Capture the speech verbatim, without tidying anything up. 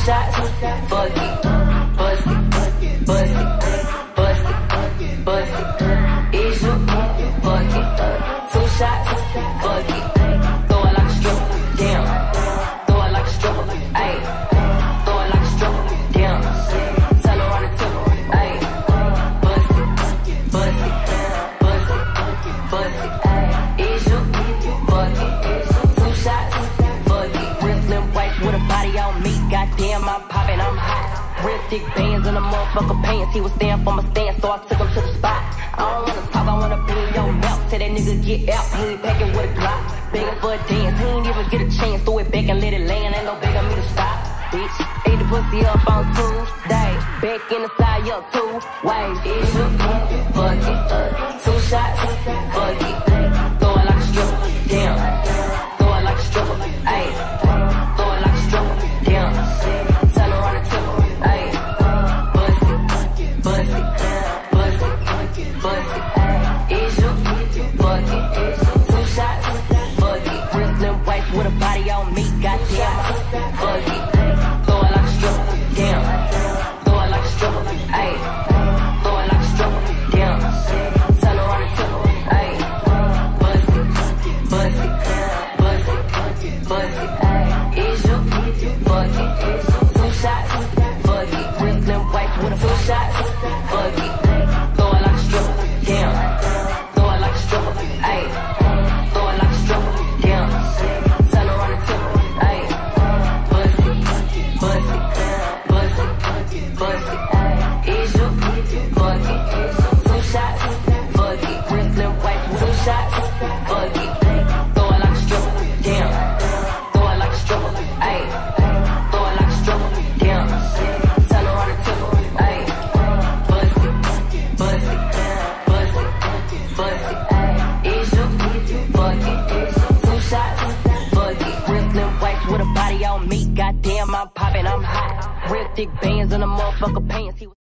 shots, fuck it, bust it, bust it, bust it, bust it. Is you, fuck it, two shots, fuck it. Throw it like a stripper, damn. Throw it like a stripper, ayy. Throw it like a stripper, damn. Tell her on the tip, ayy. Bust it, bust it, bust it, bust it, ayy. Is you, fuck it, two shots, fuck it. Real slim white with a body on me, goddamn I'm poppin', I'm hot. Real thick bands in the motherfucker pants. He was stand for my stand, so I took him to the spot. I don't wanna talk, I wanna be in your mouth. Tell that nigga get out, he ain't packing with a Glock. Begging for a dance, he ain't even get a chance. Throw it back and let it land, ain't no begging me to stop. Bitch, ate the pussy up on Tuesday. Back in the side, yo, two ways. Is you, fuck it, two shots, fuck it. Throw it like a stripper, damn. Throw it like a stripper, ayy. Throw it like a stripper, damn. Tell her on the tip, ayy. Bust it, bust it, bust it, bust it. Is you, fuck it, two shots, fuck it. Real slim white with a body on me, goddamn, fuck it. Throw it like a stripper, damn. Throw it like a stripper, ayy. Throw it like a stripper, damn. Tell her on the tip, ayy. Bust it, bust it, bust it, bust it. Is you, fuck it, two shots, fuck it. Real slim white with a two shots, fuck it. Throw it like a stripper, damn. Throw it like a stripper, ayy. Throw it like a stripper, damn. Tell her on the tip, ayy. Bust it, bust it, bust it, bust it. Is you, fuck it, two shots, fuck it. Real slim white with two shots, fuck it. Throw it like a stripper, damn. Throw it like a stripper, ayy. Throw it like a stripper, damn. Tell her on the tip, ayy. Bust it, bust it, bust it, bust it. Is you, fuck it, two shots, fuck it. Real slim white with a body on me, goddamn I'm poppin', I'm hot. Real thick bands in the motherfucker pants. He